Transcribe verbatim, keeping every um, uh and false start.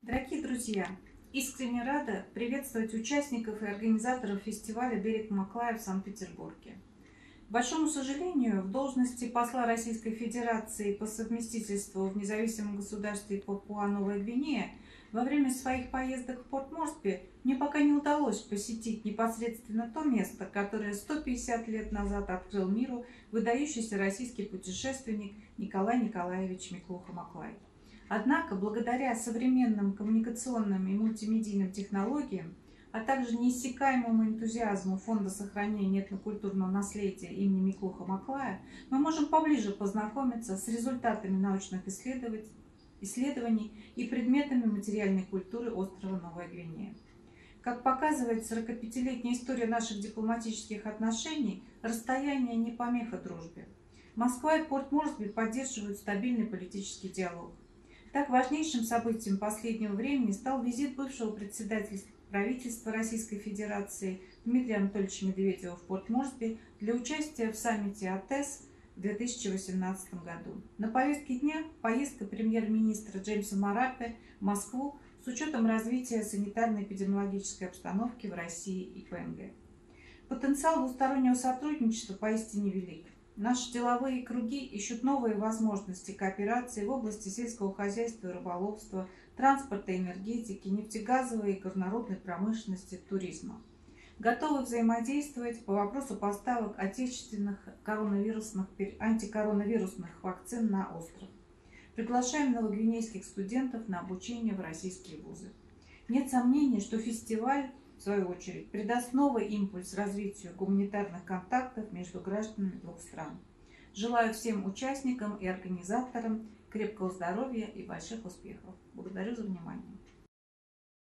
Дорогие друзья, искренне рада приветствовать участников и организаторов фестиваля «Берег Маклая» в Санкт-Петербурге. К большому сожалению, в должности посла Российской Федерации по совместительству в независимом государстве Папуа-Новая Гвинея во время своих поездок в порт Морсби мне пока не удалось посетить непосредственно то место, которое сто пятьдесят лет назад открыл миру выдающийся российский путешественник Николай Николаевич Миклуха-Маклай. Однако, благодаря современным коммуникационным и мультимедийным технологиям, а также неиссякаемому энтузиазму Фонда сохранения этнокультурного наследия имени Миклуха-Маклая, мы можем поближе познакомиться с результатами научных исследований и предметами материальной культуры острова Новая Гвинея. Как показывает сорокапятилетняя история наших дипломатических отношений, расстояние не помеха дружбе. Москва и порт Морсби поддерживают стабильный политический диалог. Так, важнейшим событием последнего времени стал визит бывшего председателя правительства Российской Федерации Дмитрия Анатольевича Медведева в порт Морсби для участия в саммите АТЭС в две тысячи восемнадцатом году. На повестке дня поездка премьер-министра Джеймса Марапе в Москву с учетом развития санитарно-эпидемиологической обстановки в России и ПНГ. Потенциал двустороннего сотрудничества поистине велик. Наши деловые круги ищут новые возможности кооперации в области сельского хозяйства и рыболовства, транспорта и энергетики, нефтегазовой и горнорудной промышленности, туризма. Готовы взаимодействовать по вопросу поставок отечественных коронавирусных, антикоронавирусных вакцин на остров. Приглашаем новогвинейских студентов на обучение в российские вузы. Нет сомнений, что фестиваль, в свою очередь, придаст новый импульс развитию гуманитарных контактов между гражданами двух стран. Желаю всем участникам и организаторам крепкого здоровья и больших успехов. Благодарю за внимание.